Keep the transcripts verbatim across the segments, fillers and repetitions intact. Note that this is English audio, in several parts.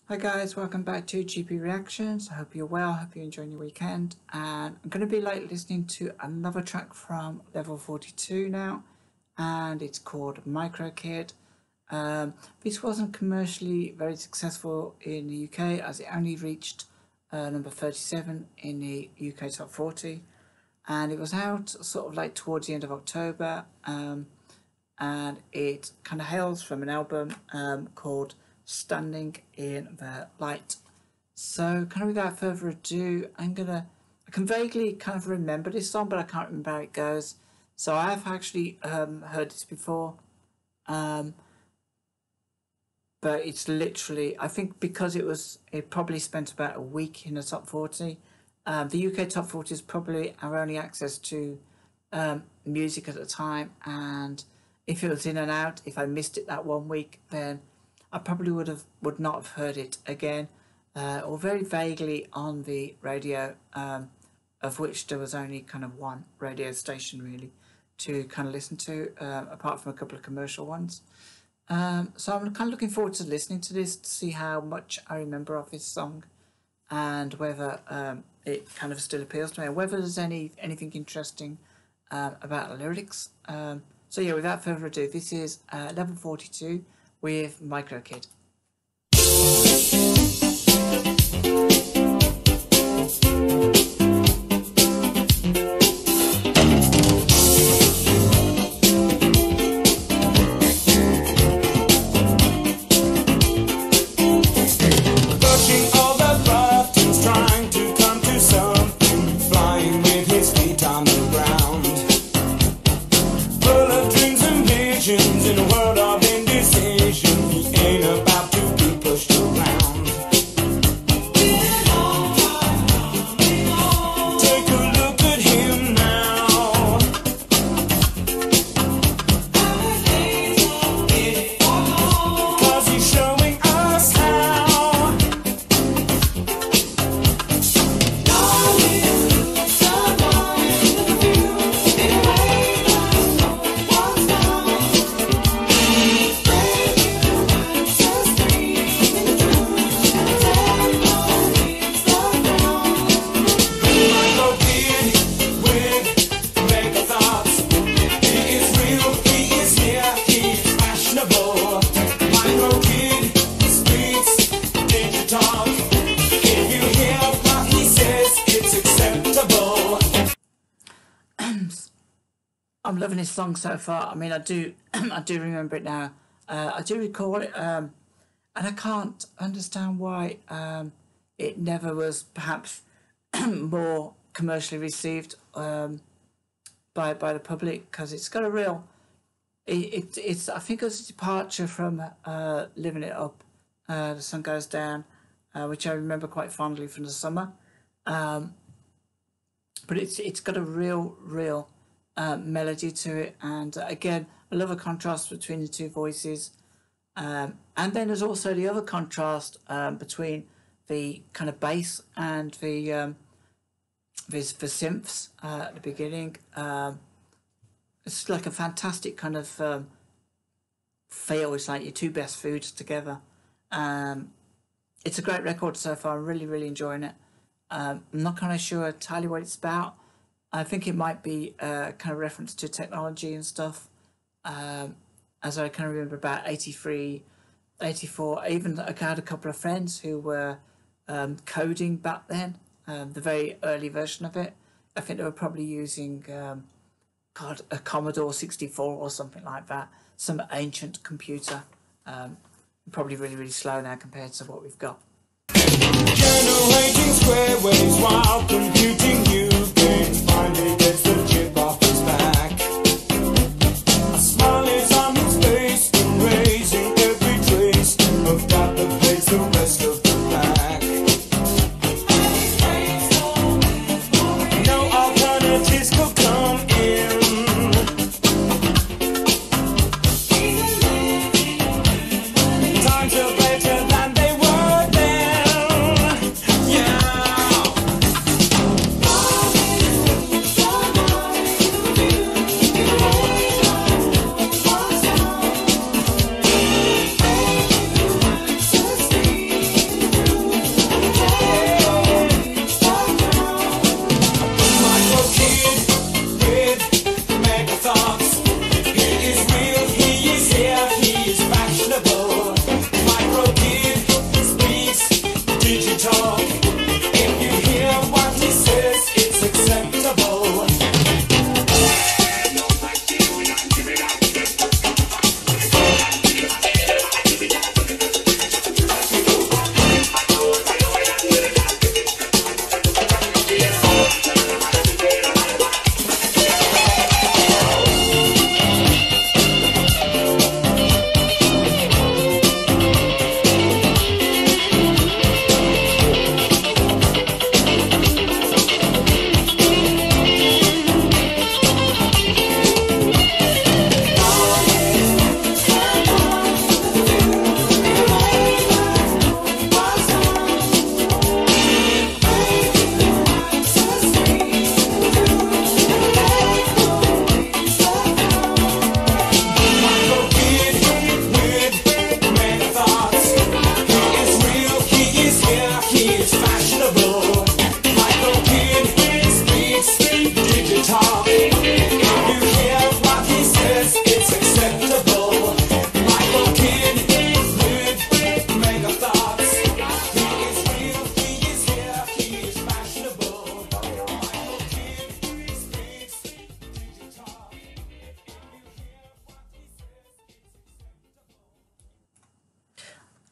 Hi guys, welcome back to G P Reactions. I hope you're well, hope you're enjoying your weekend. And I'm going to be like listening to another track from Level forty-two now, and it's called Micro Kid. Um, this wasn't commercially very successful in the U K as it only reached uh, number thirty-seven in the U K Top forty, and it was out sort of like towards the end of October, um, and it kind of hails from an album um, called Standing in the Light. So kind of without further ado, I'm gonna I can vaguely kind of remember this song, but I can't remember how it goes. So I have actually um, heard this before, um, but it's literally, I think because it was it probably spent about a week in the top forty. Um, the U K top forty is probably our only access to um, music at the time, and if it was in and out, if I missed it that one week, then I probably would have would not have heard it again, uh, or very vaguely on the radio, um, of which there was only kind of one radio station really to kind of listen to, uh, apart from a couple of commercial ones. Um, so I'm kind of looking forward to listening to this to see how much I remember of this song, and whether um, it kind of still appeals to me, and whether there's any anything interesting um, about the lyrics. Um, so yeah, without further ado, this is uh, Level forty-two. With Micro Kid. In a world of indecision, he ain't about to be pushed around. Take a look at him now. Cause he's showing us how. I'm loving this song so far. I mean, I do, I do remember it now. Uh, I do recall it, um, and I can't understand why um, it never was perhaps more commercially received um, by by the public, because it's got a real. It, it it's I think it was a departure from uh, Living It Up. Uh, the Sun Goes Down, uh, which I remember quite fondly from the summer. Um, but it's it's got a real real. Uh, melody to it, and uh, again I love a contrast between the two voices, um, and then there's also the other contrast um, between the kind of bass and the um, the, the synths uh, at the beginning. Um, it's like a fantastic kind of um, feel. It's like your two best foods together. Um, it's a great record so far. I'm really really enjoying it. um, I'm not kind of sure entirely what it's about. I think it might be a kind of reference to technology and stuff, um, as I kind of remember about eighty-three, eighty-four. I even I had a couple of friends who were um, coding back then, um, the very early version of it. I think they were probably using, um, God, a Commodore sixty-four or something like that, some ancient computer, um, probably really, really slow now compared to what we've got. Generating square waves while computing new games. Finally gets the chip off his back. A smile is on his face, erasing every trace of doubt that plays the rest of the pack. No alternatives could come in. Times are better than they were then. Yeah.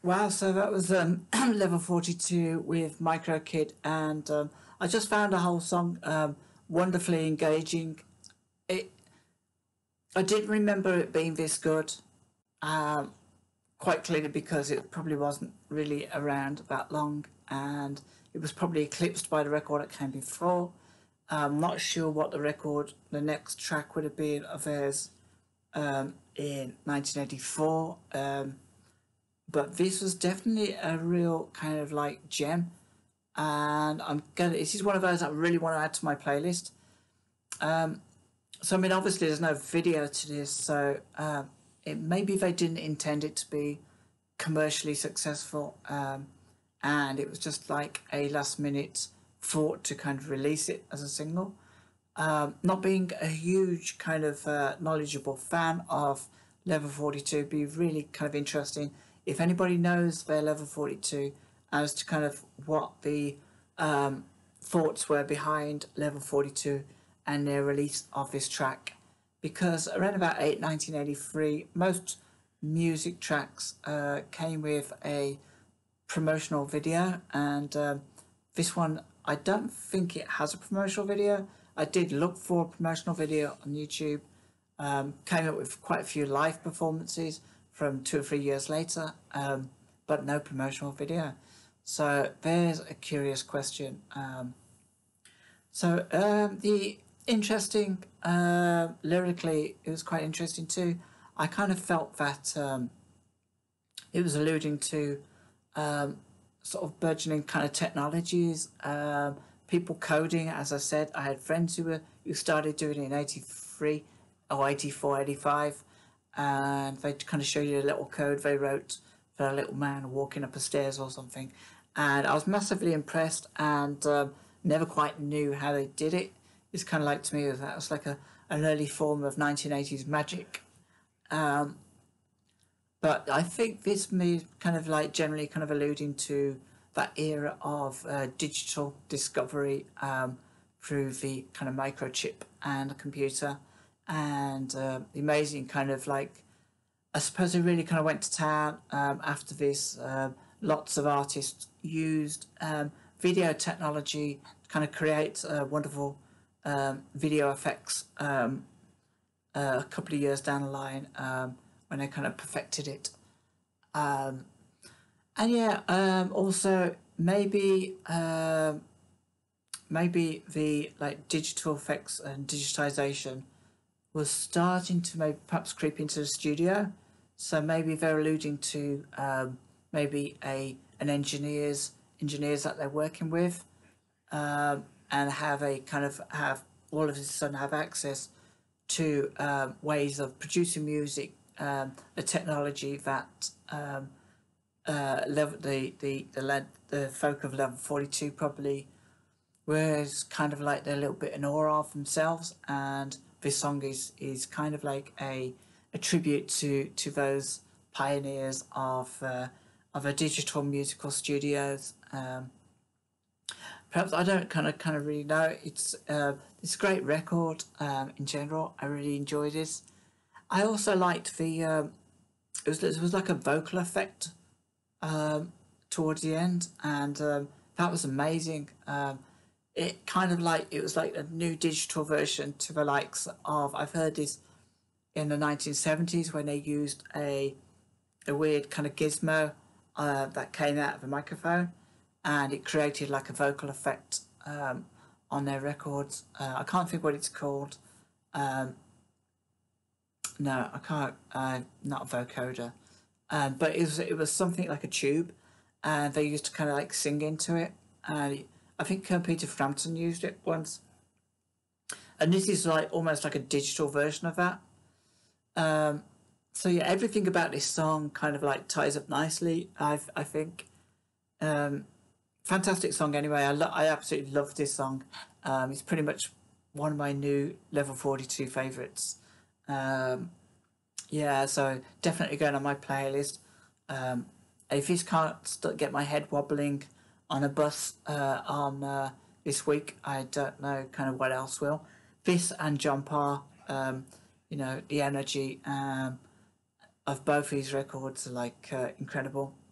Wow, so that was um, level forty-two with Micro Kid, and um, I just found the whole song um, wonderfully engaging. It, I didn't remember it being this good, um, quite clearly because it probably wasn't really around that long, and it was probably eclipsed by the record that came before. I'm not sure what the record, the next track would have been of theirs um, in nineteen eighty-four. Um, but this was definitely a real kind of like gem, and I'm gonna. This is one of those I really want to add to my playlist. Um, so I mean, obviously there's no video to this, so um, it maybe they didn't intend it to be commercially successful, um, and it was just like a last minute thought to kind of release it as a single. Um, not being a huge kind of uh, knowledgeable fan of Level forty-two, it'd be really kind of interesting if anybody knows their Level forty-two as to kind of what the um, thoughts were behind Level forty-two and their release of this track. Because around about eight, nineteen eighty-three, most music tracks uh, came with a promotional video, and um, this one, I don't think it has a promotional video. I did look for a promotional video on YouTube, um, came up with quite a few live performances from two or three years later, um, but no promotional video. So there's a curious question. Um, so um, the interesting, uh, lyrically, it was quite interesting too. I kind of felt that um, it was alluding to um, sort of burgeoning kind of technologies, um, people coding. As I said, I had friends who were who started doing it in eighty-three or eighty-four, eighty-five, and they kind of show you a little code they wrote for a little man walking up the stairs or something. And I was massively impressed, and um, never quite knew how they did it. It's kind of like, to me, that was like a an early form of nineteen eighties magic. Um, but I think this me kind of like generally kind of alluding to that era of uh, digital discovery um, through the kind of microchip and a computer, and uh, the amazing kind of like, I suppose it really kind of went to town um, after this. Uh, lots of artists used um, video technology to kind of create uh, wonderful um, video effects um, uh, a couple of years down the line um, when they kind of perfected it. Um, and yeah, um, also maybe um, maybe the like digital effects and digitization was starting to maybe perhaps creep into the studio. So maybe they're alluding to um, maybe a an engineers engineers that they're working with, um, and how they kind of have all of a sudden have access to um, ways of producing music, um, the technology that um, uh, level the the the lead, the folk of Level forty-two probably was kind of like they're a little bit in awe of themselves, and this song is is kind of like a a tribute to to those pioneers of uh, of a digital musical studios. Um, perhaps I don't kind of kind of really know. It's uh, it's a great record um, in general. I really enjoyed this. I also liked the um, it was it was like a vocal effect um, towards the end, and um, that was amazing. Um, it kind of like it was like a new digital version to the likes of, I've heard this in the nineteen seventies when they used a a weird kind of gizmo uh, that came out of a microphone, and it created like a vocal effect um, on their records. Uh, I can't think what it's called. Um, no, I can't. Uh, not a vocoder, um, but it was it was something like a tube, and they used to kind of like sing into it. And I think uh, Peter Frampton used it once, and this is like almost like a digital version of that. Um, so yeah, everything about this song kind of like ties up nicely. I I think, um, fantastic song anyway. I lo- I absolutely love this song. Um, it's pretty much one of my new Level forty-two favourites. Um, yeah, so definitely going on my playlist. Um, if this can't st- get my head wobbling on a bus uh, on uh, this week, I don't know kind of what else will. This and John Parr, um, you know, the energy um, of both these records are like uh, incredible.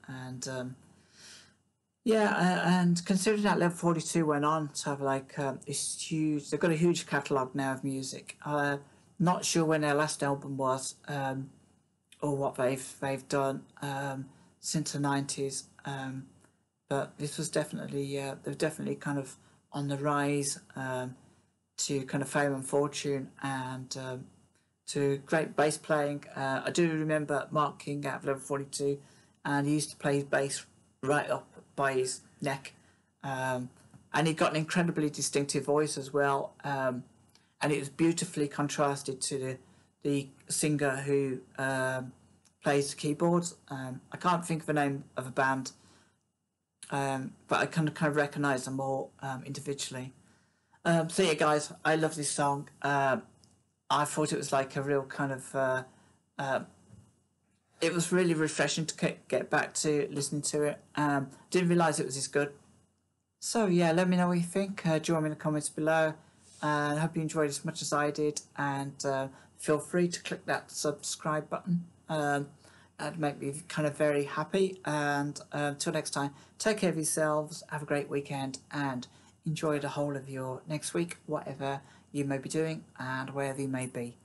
and um, yeah, uh, and considering that Level forty-two went on to have like um, this huge, they've got a huge catalogue now of music. Uh, not sure when their last album was, um, or what they've they've done um, since the nineties. Um, but this was definitely uh, they're definitely kind of on the rise um, to kind of fame and fortune, and um, to great bass playing. Uh, I do remember Mark King out of Level forty-two, and he used to play his bass right up by his neck, um, and he got an incredibly distinctive voice as well, um, and it was beautifully contrasted to the the singer who um, plays the keyboards. Um, I can't think of the name of a band, um, but I kind of kind of recognise them all um, individually. Um, so yeah, guys, I love this song. Um, I thought it was like a real kind of. Uh, uh, it was really refreshing to get back to listening to it. Um, didn't realise it was this good. So yeah, let me know what you think. Uh, join me in the comments below. I uh, hope you enjoyed as much as I did, and uh, feel free to click that subscribe button. Um, that'd make me kind of very happy. And uh, until next time, take care of yourselves. Have a great weekend, and enjoy the whole of your next week, whatever you may be doing and wherever you may be.